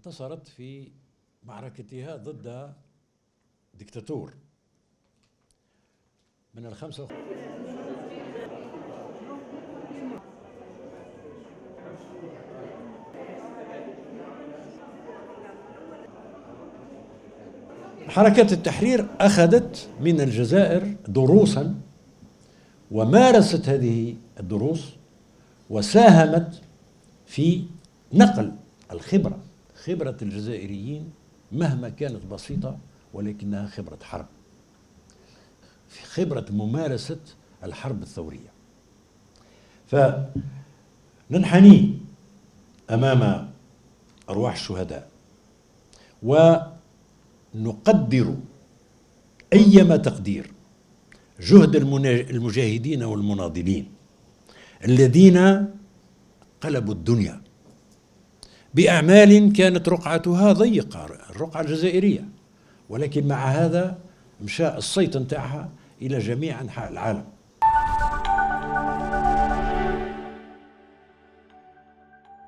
انتصرت في معركتها ضد دكتاتور من الخمسة. حركة التحرير أخذت من الجزائر دروسا ومارست هذه الدروس وساهمت في نقل الخبرة، خبرة الجزائريين مهما كانت بسيطة ولكنها خبرة حرب، خبرة ممارسة الحرب الثورية. فننحني أمام أرواح الشهداء ونقدر أيما تقدير جهد المجاهدين والمناضلين الذين قلبوا الدنيا بأعمال كانت رقعتها ضيقة، الرقعة الجزائرية، ولكن مع هذا مشى الصيت نتاعها إلى جميع أنحاء العالم.